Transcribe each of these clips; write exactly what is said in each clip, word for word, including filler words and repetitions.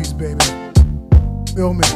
beats, baby. Feel me?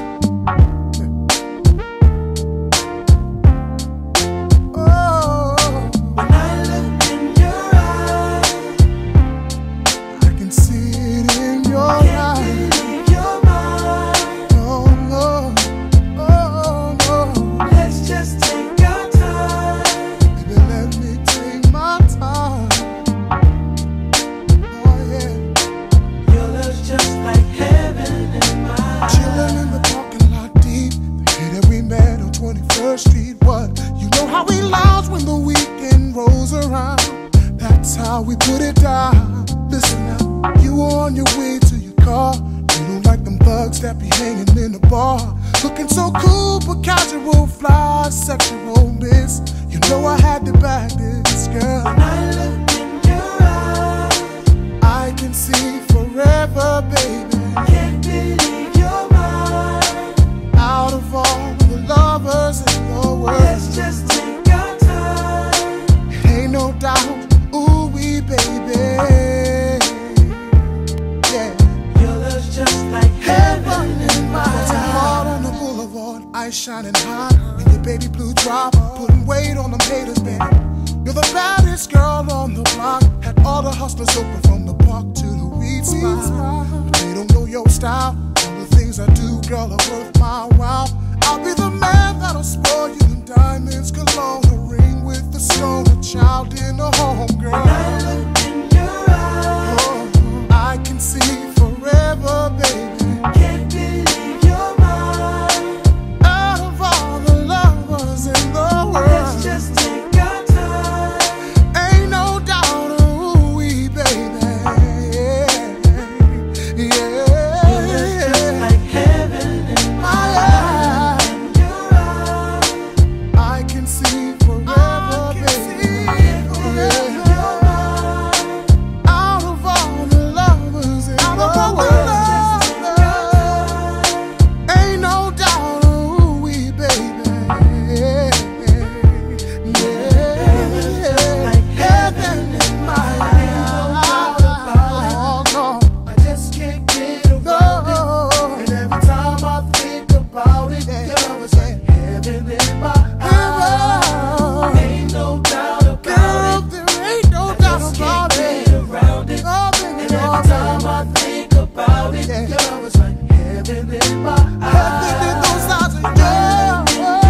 Street, what? You know how we lounge when the weekend rolls around. That's how we put it down. Listen now, you were on your way to your car. You don't like them thugs that be hanging in the bar, looking so cool but casual, fly, sexual miss. You know I had to back this girl. When I look in your eyes, I can see forever, baby. Can't believe you're mine. Out of all the lovers in the world, let's just take our time. It ain't no doubt, ooh wee, baby. Yeah, your love's just like heaven in my eyes. Hard on the boulevard, ice shining hot, and your baby blue drop, putting weight on them haters, baby. You're the baddest girl on the block. Had all the hustlers open from the park to the weed spot. But they don't know your style. All the things I do, girl, are worth my while. I'll be the man that'll spoil you. Them diamonds, cologne, a ring with the stone, a child in a home, girl. When I look in your eyes, oh, I can see forever, baby. Can't believe you're mine. Out of all the lovers in the world, let's just take our time. Ain't no doubt, ooh wee, baby. Yeah, yeah. You're just like heaven in my eyes. I can see forever, baby. Out of all the lovers in the world, ain't no doubt, ooh wee, baby. Yeah, like heaven in my eyes. Oh, no, I just can't get around it. And every time I think about it, girl, it's like heaven in my eyes. Ain't no doubt about it. There ain't no doubt about it. Around it. Oh, baby, and every time I think about it, yeah, girl, it's like heaven in my eyes. Heaven in those eyes of yours.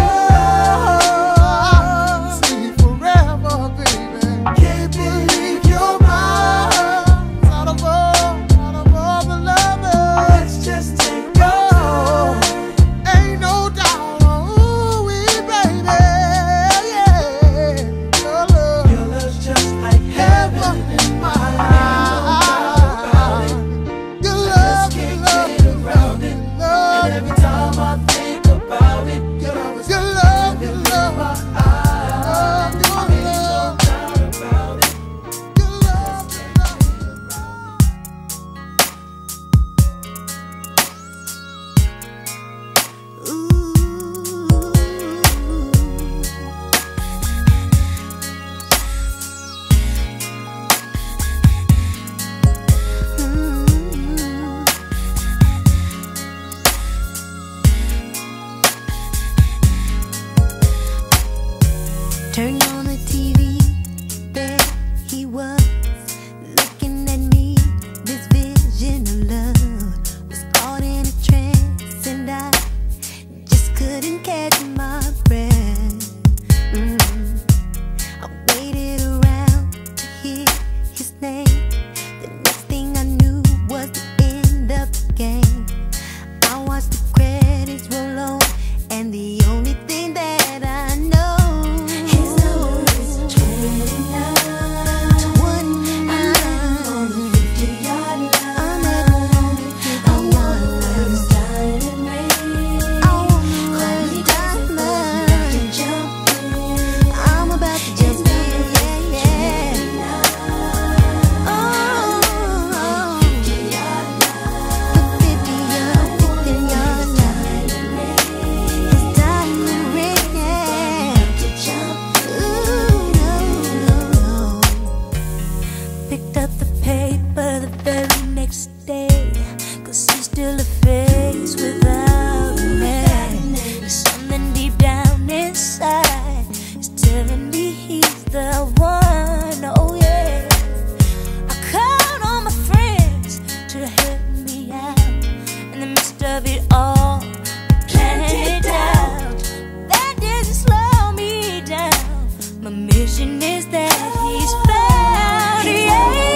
See forever, baby. Can't believe you're mine. Out of all, out of all the lovers, let's just take our time. Ain't no doubt, ooh wee, baby. Yeah, your love, your love's just like heaven in my eyes. Your love, your love, your love, your love. And every time I think about it, your love is your love, your love, my eyes. Your love, your love, your love, your Turned on the T V, there he was, looking at me. This vision of love was caught in a trance, and I just couldn't catch my breath. Mm. I waited around to hear his name. The next thing I knew was the end of the game. I watched the credits roll on, and the only thing that I know, his love still a face without a name. Something deep down inside is telling me he's the one. Oh yeah. I called on my friends to help me out. In the midst of it all, planned it out. That didn't slow me down. My mission is that he's found. Yeah, yeah.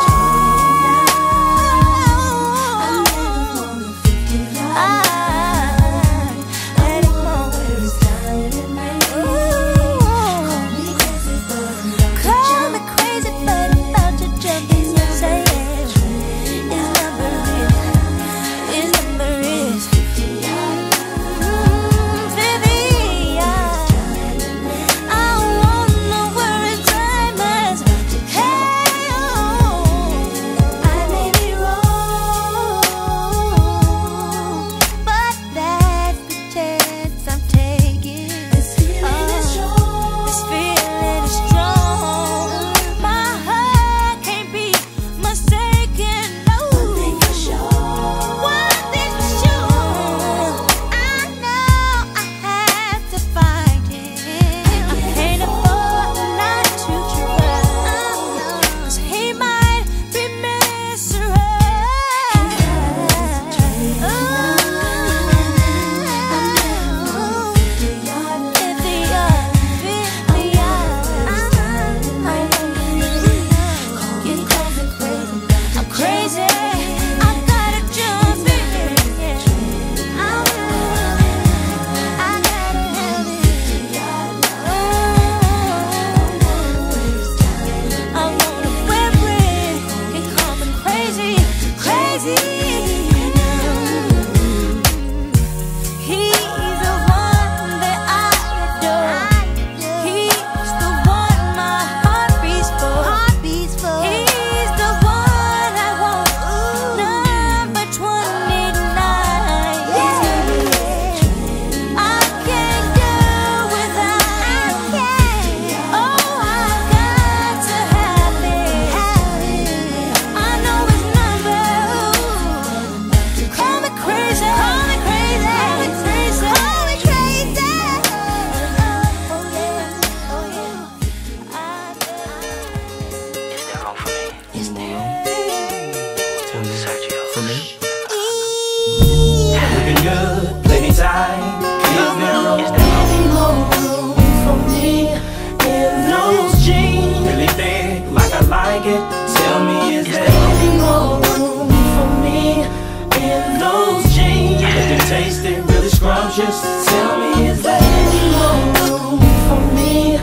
Tell me, is there any more room for me in those jeans? Looking tasty, really scrumptious. Tell me, is there any more room for me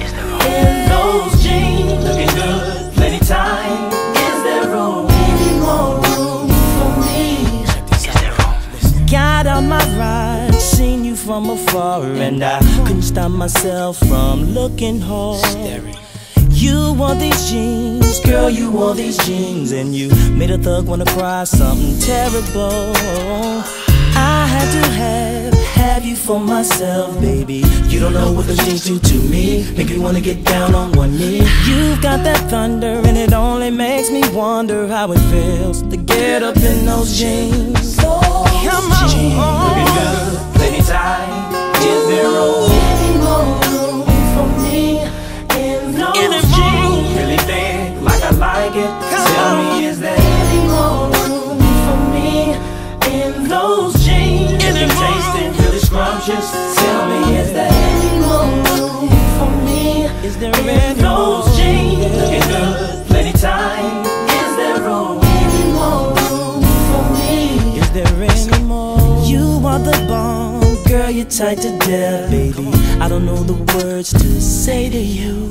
in those jeans? Looking good, plenty time. Is there room, any more room for me? Is there room? Got on my ride, seen you from afar, and I couldn't stop myself from looking hard. You wore these jeans, girl, you wore these jeans, and you made a thug wanna cry something terrible. I had to have, have you for myself, baby. You don't know what those jeans do to me, make me wanna get down on one knee. You've got that thunder, and it only makes me wonder how it feels to get up in those jeans. Come on, looking good, plenty time. Is there room, any more room for me in those jeans? Really thick, like I like it. Tell me, is there any more room for me in those jeans? Looking tasty, really scrumptious. Tell me, is there any more room for me is there in any those more? jeans? Looking good, plenty time. Is there room, any more room for me? Is there any more? You are the bomb, girl, you're tight to death, baby. I don't know the words to say to you.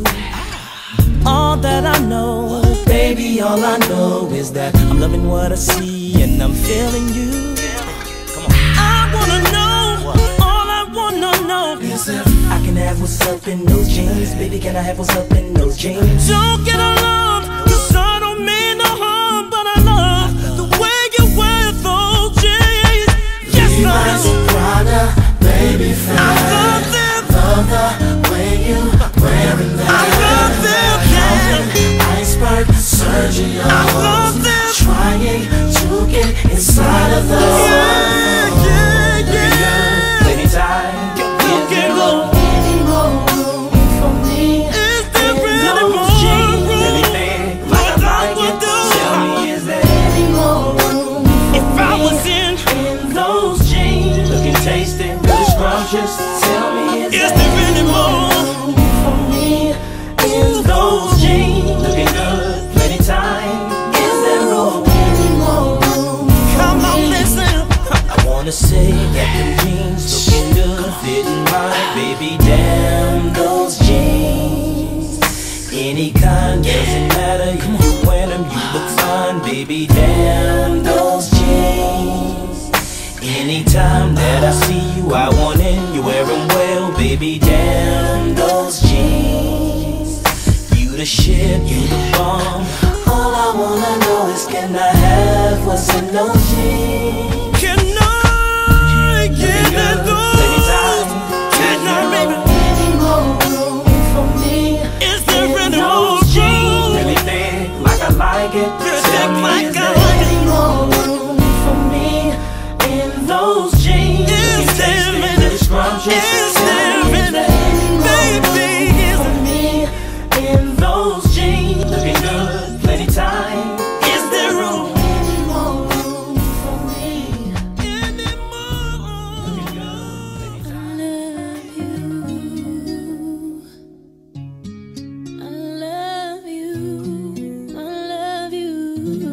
All that I know, baby, all I know is that I'm loving what I see and I'm feeling you. Come on. I wanna know, all I wanna know is if I can have what's up in those jeans. Baby, can I have what's up in those jeans? Don't get alarmed, cause I don't mean no harm, but I love the way you wear those jeans. Yes, I do. Prada, baby, fine. I love them. Love the way you wearing them. I love them. Iceberg, Sergio, I love them. trying to get inside of those. scrumptious. Tell me, is, is there any more for me in those jeans? Looking good, plenty time. Is there room, any more room? Come on, listen. I wanna say that them jeans looking good, fitting right, baby. Damn those jeans. Any kind, doesn't matter. You can wear them, you look fine, baby. Damn those jeans. Anytime that I see you, I want in. You wear them well, baby. Damn those jeans. You the shit, you the bomb. All I wanna know is, can I have what's in those jeans? Can I get that those? Can I, baby? Any more room for me? Is there any more room? Really thick, like I like it. Tell me, like is I there like any more room for me in those jeans? Is Looking there tasty, any- really scrumptious. is Tell there me, is any- there any more baby, room is for me in those jeans? Looking good, plenty time. Is there room? Any more room for me? Any more? Looking good, plenty time. I love you. I love you.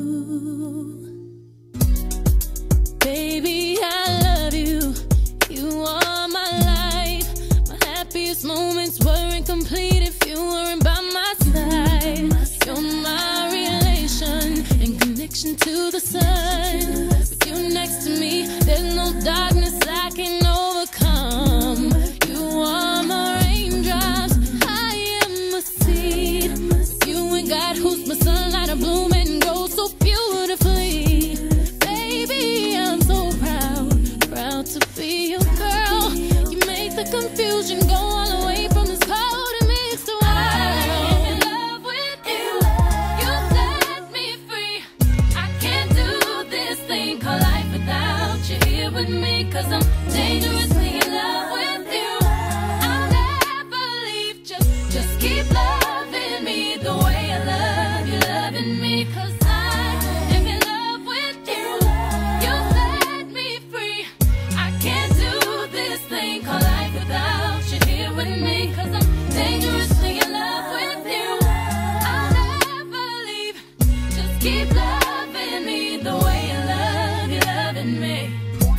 Baby, I love you. You are my life. My happiest moments weren't complete if you weren't by my side. You're my relation and connection to the sun. With you next to me, there's no darkness I can overcome. You are my raindrops, I am a seed. You and God, who's my sunlight, a bloom and grow so beautifully. Baby, I'm so proud, proud to be your girl. You make the confusion go all away from this cold and mixed world. I'm in love with you. You set me free. I can't do this thing called life without you here with me. Cause I'm dangerously in love with you. I'll never leave. Just, just keep loving me the way I love you, loving me. Cause I am in love with you. You set me free. I can't do this thing called life without you here with me. Cause I'm dangerously in love with you. I'll never leave. Just keep loving me the way I love you, loving me.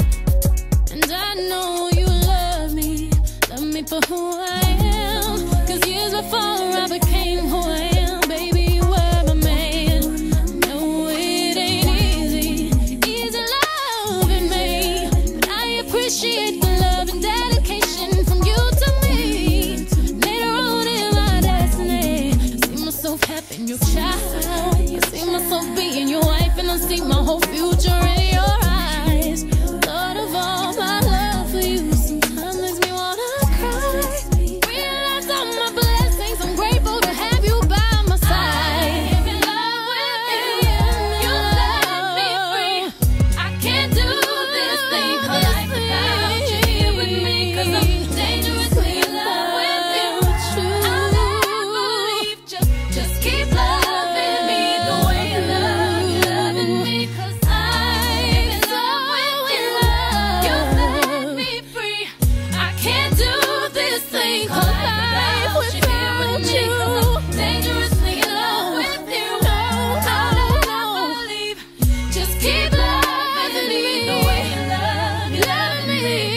And I know you love me, love me for who I am. Cause years before I became who I am, baby, you were my man. No, it ain't easy, easy loving me. But I appreciate the love and dedication from you to me. Later on in my destiny, I see myself having your child. I see myself being your wife, and I see my whole future in your eyes. Thought of all my love for you sometimes makes me wanna cry. Realize all my blessings, I'm grateful to have you by my side. I'm in love with you. You set me free. I can't do this thing called life without you here with me. Cause I'm dangerously in love with you. I'll never leave. Just, just keep loving me the way I love you, loving me. Cause I'm in love with you. You set me free. I can't do this thing called life without you here with me. Cause I'm dangerously in love with you. I'll never leave. Just keep loving me the way I love you, loving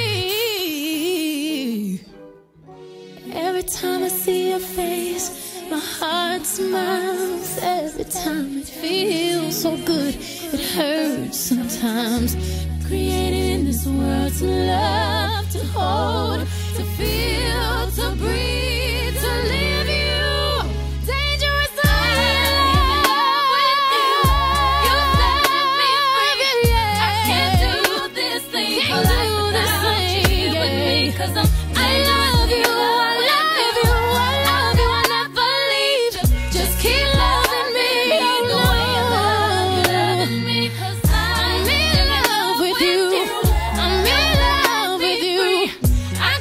me. Every time I see your face, my heart smiles. Every time it feels so good, it hurts sometimes. Created in this world to love, to hold, to feel, to breathe, to live you. Dangerously in love with you. You set me free. I can't do this thing for life without you here with me. Cause I'm I love you, I love you, I love you, I never leave. Just, just keep loving me the way I love you, loving me. Cause I'm in love with you. I'm in love with you. I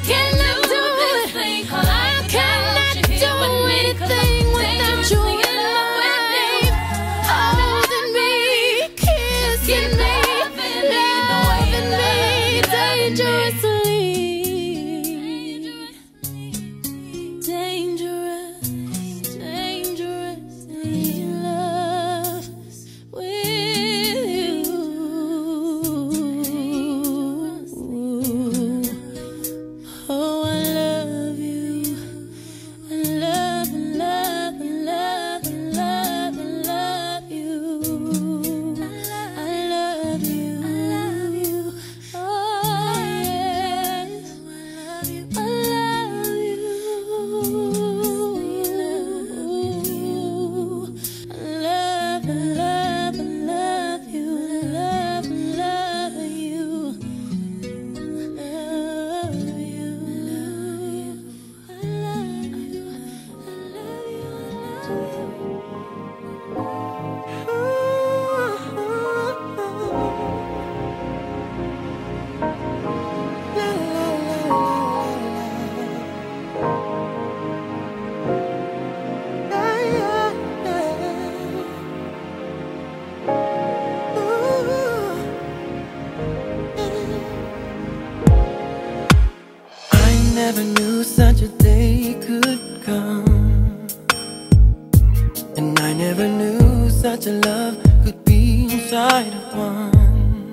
day could come. And I never knew such a love could be inside of one.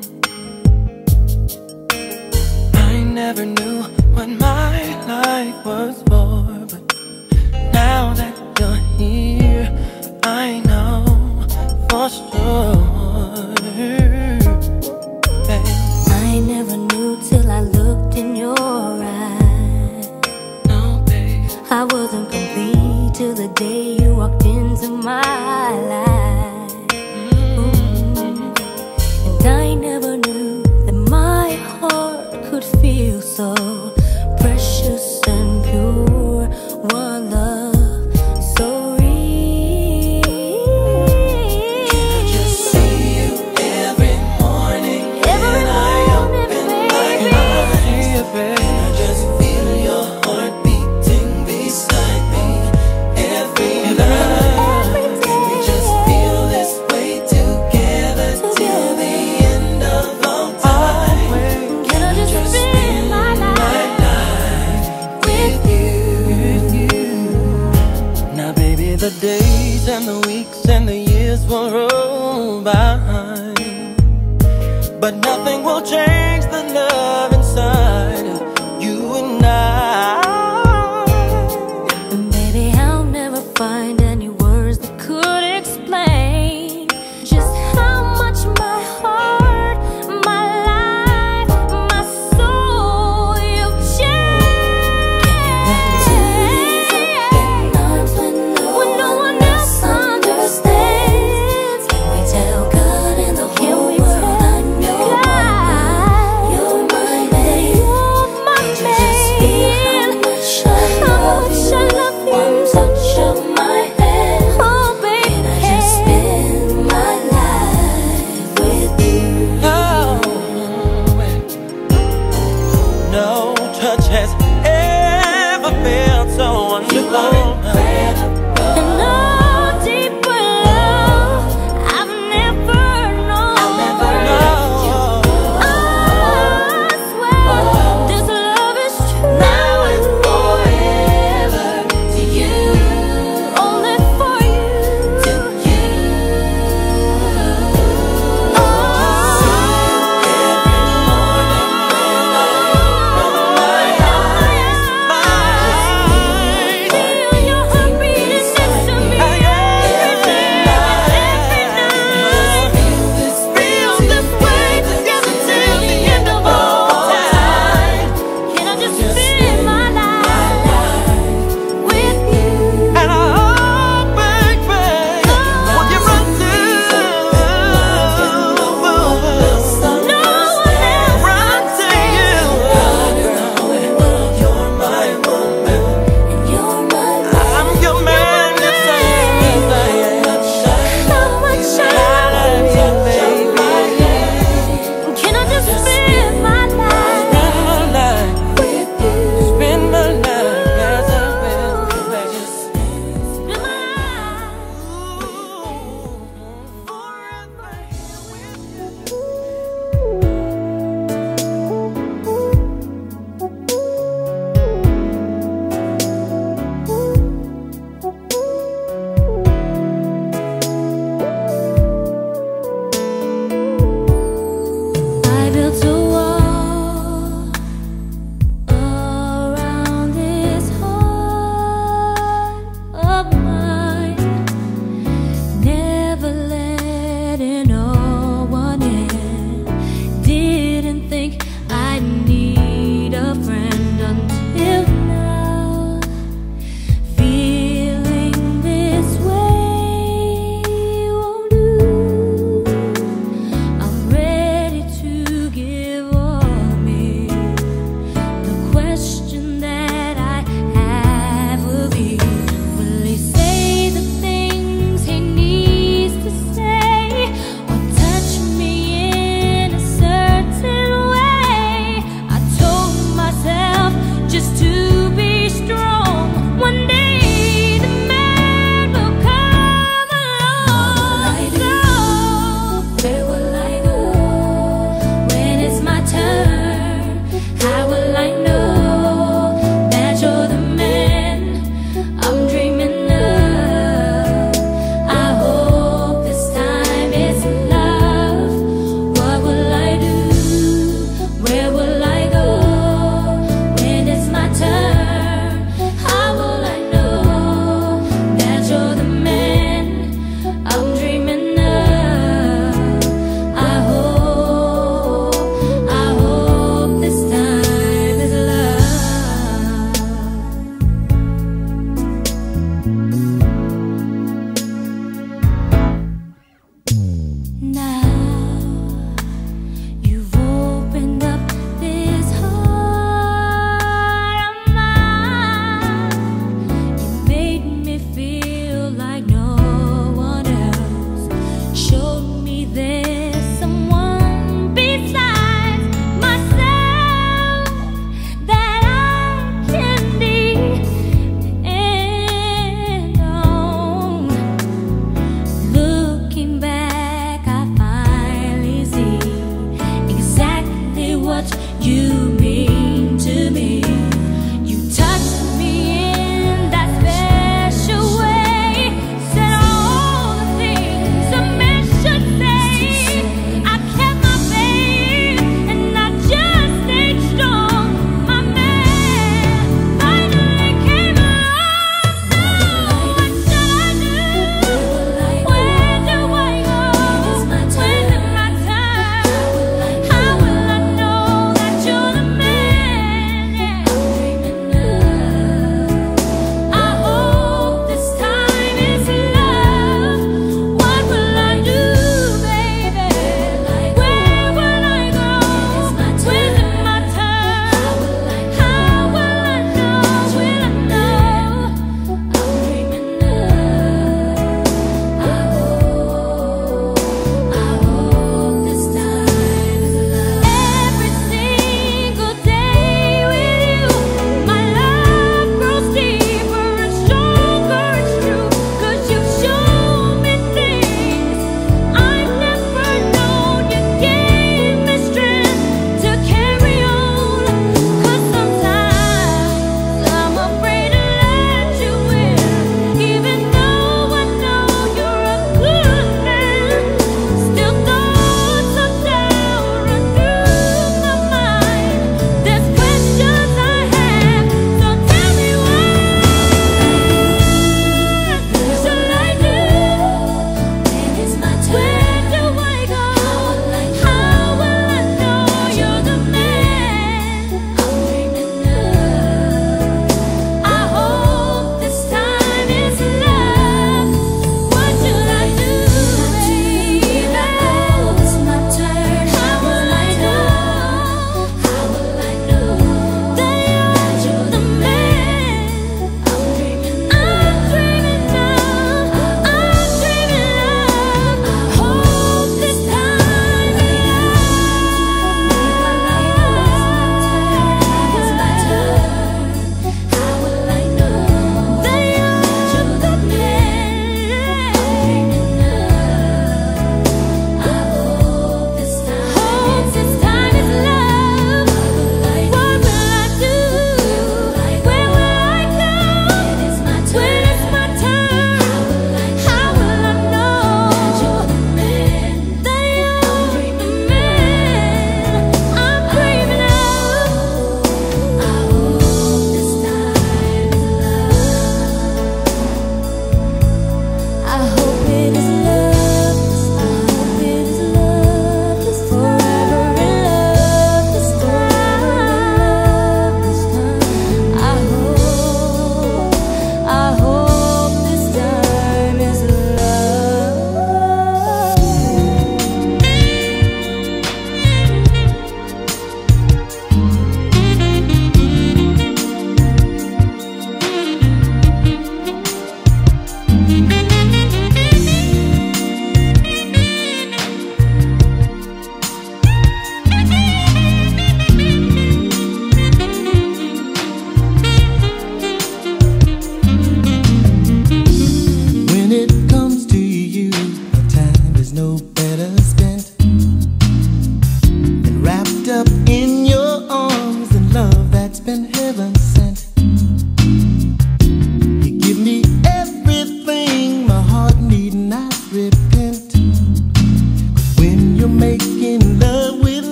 I never knew what my life was for, but now that you're here, I know for sure. Babe. I never knew till I looked in your eyes. No, babe. I wasn't complete till the day you walked into my life. Mm. And I never knew that my heart could feel so precious and pure. One love so real. Can I just see you every morning? Every Can I morning, open my baby. eyes? Can I just feel your heart beating beside me every night? Can we just feel this way together till the end of all time? Can I just spend my life with you? Now baby, the days and the weeks and the years will roll by, but nothing will change the love inside of you and I. And baby, I'll never find any words that could explain just how much my heart, my life, my soul you've changed. When no one else understands, can we tell God and the whole world I know you're my man? You're my man. How much I love you. One touch of my hand. Oh baby, can I just spend my life with you? Oh, no touch has ever felt so wonderful. And no deeper love I've never known. I swear this love is true. Now and forever to you. Only for you. To you. Feel your heart.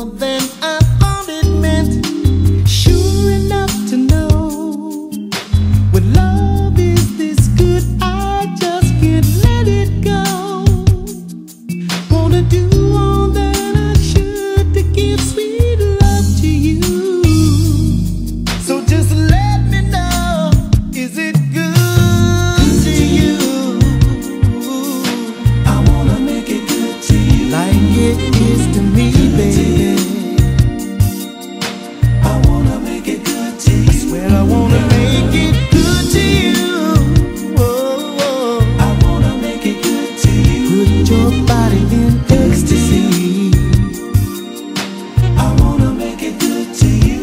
more than I thought it meant. Sure enough to know, when love is this good, I just can't let it go. Wanna do all that I should to give sweet love to you. So just let me know, is it good to you? I wanna make it good to you, like it is to me, baby. I wanna make it good to you. I swear I wanna make it good to you. Oh, oh. I wanna make it good to you. Put your body in ecstasy. I wanna make it good to you.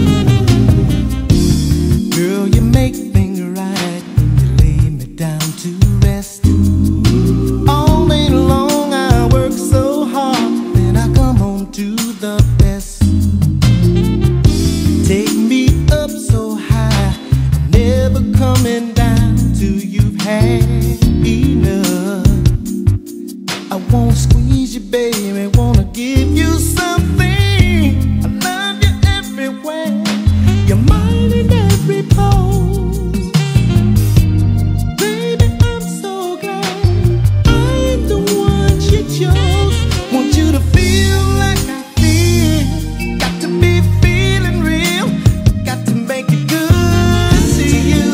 Girl, you make things right when you lay me down to rest. All day long I work so hard, then I come home to the best. Take me up so high, never coming down till you've had enough. I wanna squeeze you, baby, wanna give you something. I love you everywhere, you're mine in every pose. Baby, I'm so glad I'm the one you chose. Want you to feel like I feel, got to be feeling real, got to make it good to you.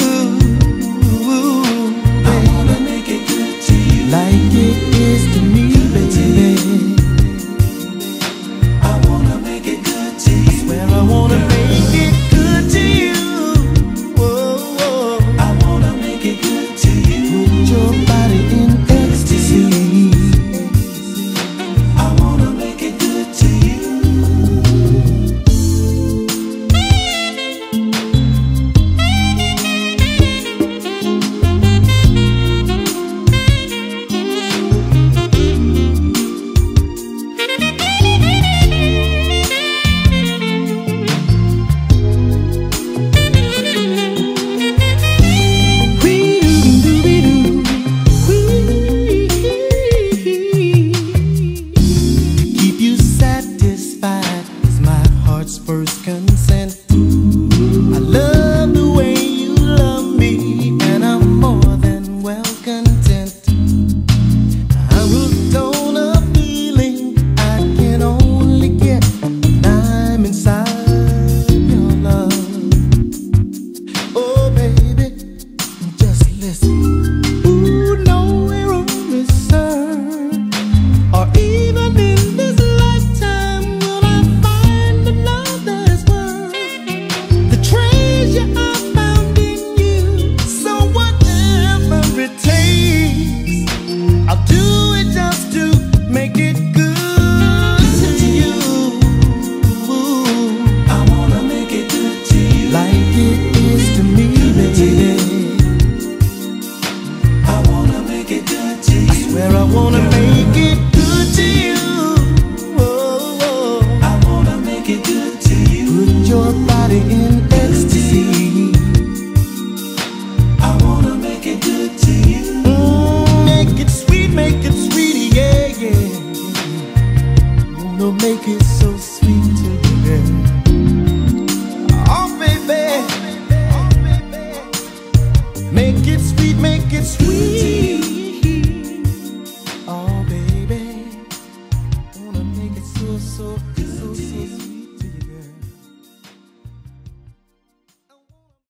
I wanna make it good to you, like it is to me, baby. I wanna make it good to you. I swear I wanna make it good to you. Oh, oh. I wanna make it good to you. Put your body in ecstasy. I wanna make it good to you. To keep you satisfied is my heart's first consent. I love the way you love me, and I'm more than well content. I'm hooked on a feeling I can only get when I'm inside your love. Oh, baby, just listen. Ooh, nowhere on this earth, or even in this lifetime, will I find another's worth the treasure I found in you. So whatever it takes, I'll do it just to make it good to you. I wanna make it good to you, like it is to me, baby. I wanna make it good to you. I swear I wanna make it good to you. Oh, oh. I wanna make it good to you. Put your body in ecstasy. I wanna make it good to you. Mm, make it sweet, make it sweet, yeah, yeah. Wanna make it so sweet to you, girl. Oh, baby. Oh, baby. Make it sweet, make it sweet. Oh, baby. Wanna make it so, so, so, so sweet.